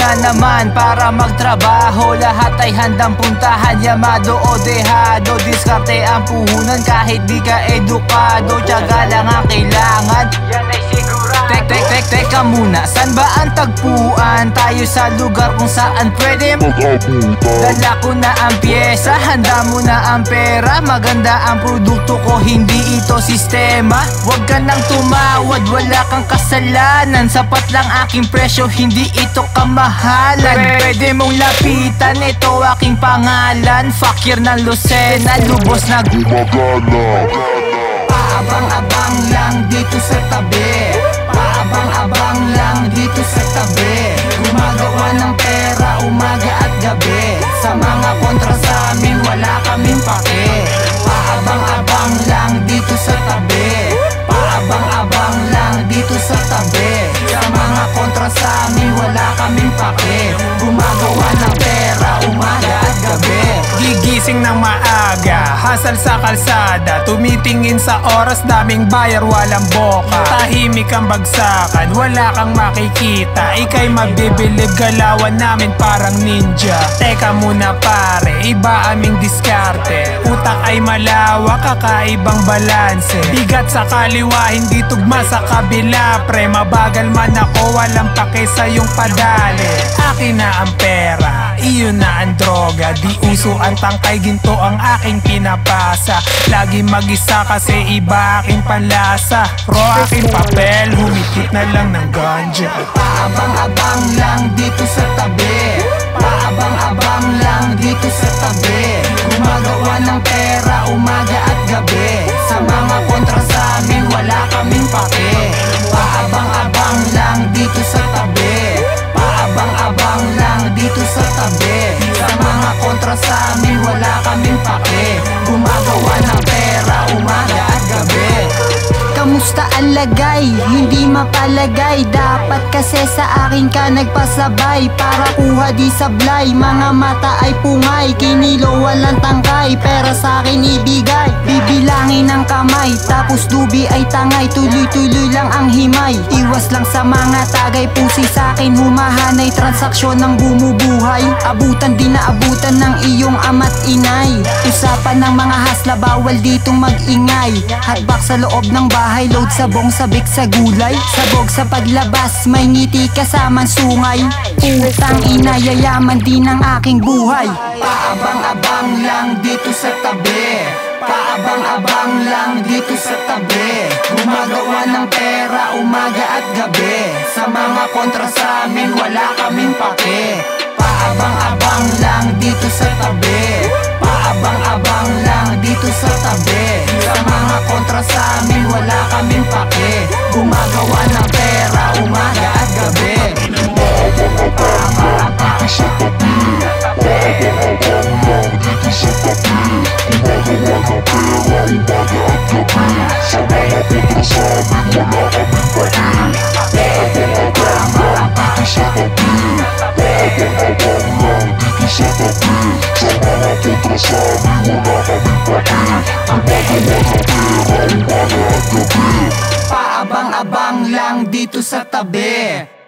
na naman para magtrabaho. Lahat ay handang puntahan, yamado o dehado. Diskarte ang puhunan kahit di ka edukado. Tiyaga lang ang kailangan, yan ay sigurado. Teka muna, san ba ang tagpuan? Tayo sa lugar kung saan pwede mag-abutan. Dala ko na ang pyesa, handa mo na ang pera. Maganda ang produkto ko, hindi ito sistema. Huwag ka nang tumawad, wala kang kasalanan. Sapat lang aking presyo, hindi ito kamahalan. Pwede mong lapitan, ito aking pangalan. Fakir ng Lucena, lubos na gumagana. Paabang-abang lang dito sa tabi, paabang-abang lang dito sa tabi. Gumagawa ng pera umaga at gabi. Sa mga kontra sa amin wala kaming pake. Paabang-abang lang dito sa tabi, paabang-abang lang dito sa tabi. Sa mga kontra sa amin wala kaming pake. Gumagawa ng pera umaga at gabi. Gigising ng maaga, hasal sa kalsada, tumitingin sa oras, daming bayar, walang boka. Tahimik ang bagsakan, wala kang makikita. Ika'y mabibilib, galawan namin parang ninja. Teka muna pare, iba aming diskarte. Utak ay malawak, kakaibang balanse. Bigat sa kaliwa, hindi tugma sa kabila. Pre, mabagal man ako, walang pake sa iyong padali. Akin na ang pera, iyon na ang droga. Di uso ang tangkay, ginto ang aking pinapasa. Lagi mag-isa kasi iba aking panlasa. Pro aking papel, humikit na lang ng ganja. Paabang-abang lang dito sa tabi, paabang-abang lang dito sa tabi. Gumagawa ng pera umaga at gabi. Sa mga kontra sa amin wala kaming pake. Paabang-abang lang dito sa tabi, paabang-abang lang dito sa tabi. Sa mga kontra sa amin wala kaming pake. Gumagawa ng pera umaga at gabi. Kamusta ang lagay? Hindi mapalagay. Dapat kasi sa akin ka nagpasabay. Para kuha di sablay, mga mata ay pungay. Kinilo walang tangkay, pera sa akin ibigay. Bibilangin ng kamay, tapos dubi ay tangay. Tuloy-tuloy lang ang himay, iwas lang sa mga tagay. Pusi sa akin humahanay, transaksyon ng bumubuhay. Abutan din na abutan ng iyong ama't inay. Usapan ng mga hasla, bawal ditong mag-ingay. Hatbak sa loob ng bahay, load sabong sabik sa gulay. Sabog sa paglabas, may ngiti kasamang sungay. Utang ina, yayaman din ang aking buhay. Paabang-abang lang dito sa tabi, paabang-abang lang dito sa tabi. Gumagawa ng pera umaga at gabi. Sa mga kontra sa amin wala kaming pake. Paabang-abang lang dito sa tabi, paabang-abang lang dito sa tabi. Sa mga kontra sa amin wala kaming pake. Gumagawa ng pera umaga at gabi. Paabang-abang lang dito sa tabi, paabang-abang lang dito sa tabi. Gumagawa ng pera umaga at gabi. Sa mga kontra sa amin wala kaming pake. Paabang-abang lang dito sa tabi, paabang-abang lang dito sa tabi. Sa mga kontra sa amin wala kaming pake. Gumagawa ng pera umaga at gabi. Paabang-abang lang dito sa tabi.